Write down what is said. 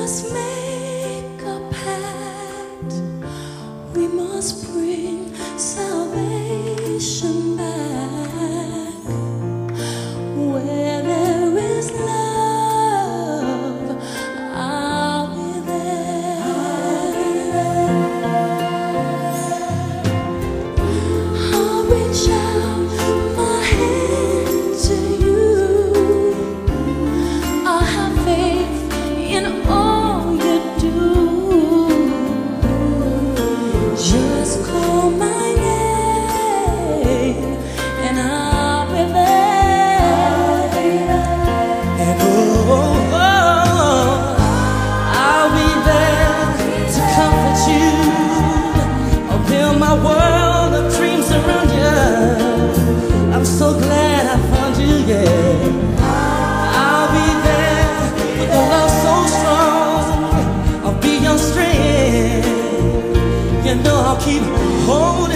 must make a pact. We must bring salvation back. Where there is love, I'll be there. I'll reach out my hand to you. I'll have faith in all you do. Just call my name and I'll be there. And I'll be there to comfort you. I'll build my world of dreams around you. I'm so glad I found you, yeah. I'll be there with a love so strong. I'll be your strength. You know I'll keep holding